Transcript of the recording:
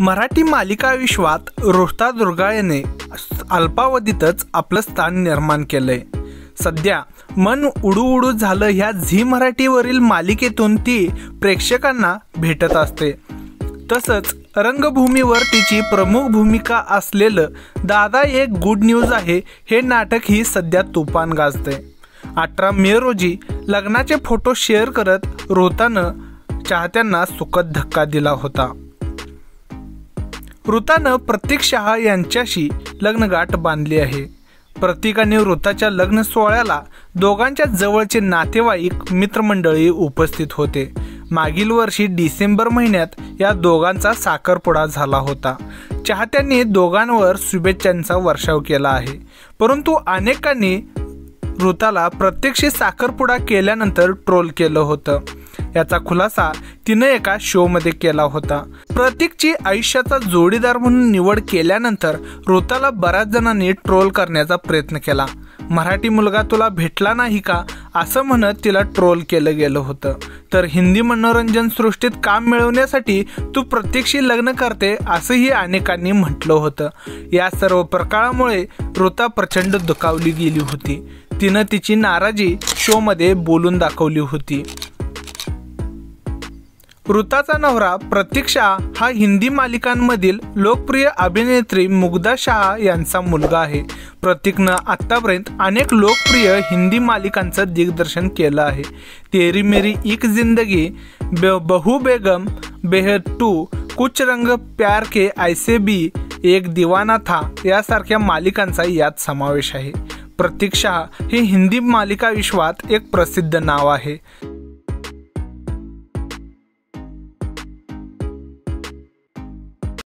मराठी मालिका विश्वात ऋता दुर्गाळने अल्पावधीतच आपलं स्थान निर्माण केलंय। सध्या मन उडू उडू झालं ह्या झी मराठीवरील मालिकेतून ती प्रेक्षकांना भेटत असते। तसंच रंगभूमीवर तिची प्रमुख भूमिका असलेलं दादा एक गुड न्यूज आहे हे नाटक ही सध्या तुफान गाजतंय। 18 मे रोजी लग्नाचे फोटो शेअर करत ऋतानं चाहत्यांना सुखद धक्का दिला होता। ऋतानं प्रतीक शाह यांच्याशी लग्नगाठ बांधली आहे। प्रतीक आणि ऋताच्या लग्न सोहळ्याला दोघांच्या जवळचे नातेवाईक मित्रमंडळी उपस्थित होते। मागील वर्षी डिसेंबर महिन्यात या दोघांचा साखरपुडा झाला होता। चाहत्यांनी दोघांवर शुभेच्छांचा वर्षाव केला आहे, परंतु अनेकांनी ऋताला प्रत्यक्ष साखरपुडा केल्यानंतर ट्रोल केलं होतं। याचा खुलासा तिने एका शो मध्ये केला होता। प्रतीकची आयुष्याचा जोडीदार म्हणून निवड केल्यानंतर ऋताला बऱ्याच जणांनी ट्रोल करण्याचा प्रयत्न केला। मराठी मुलगा तुला भेटला नाही का असं म्हणत तिला ट्रोल केलं गेलं होतं। तर हिंदी मनोरंजन सृष्टीत काम मिळवण्यासाठी तू प्रत्यक्षी लग्न करते असंही अनेकांनी म्हटलं होतं। या सर्व प्रकारामुळे ऋता प्रचंड दुखावली गेली होती। तिनं तिची नाराजी शो मध्ये बोलून दाखवली होती। ऋताचा नवरा प्रतीक शाह हा हिंदी मालिकांमधील लोकप्रिय अभिनेत्री मुग्धा शाह यांचा मुलगा आहे। प्रतीकनं आतापर्यंत अनेक लोकप्रिय हिंदी मालिकांचं दिग्दर्शन केलं आहे। तेरी मेरी एक जिंदगी, बहू बेगम, बेहद 2, कुछ रंग प्यार के ऐसे भी, एक दीवाना था यासारख्या मालिकांचा यात समावेश आहे। प्रतीक शाह हे हिंदी मालिका विश्वात एक प्रसिद्ध नाव आहे।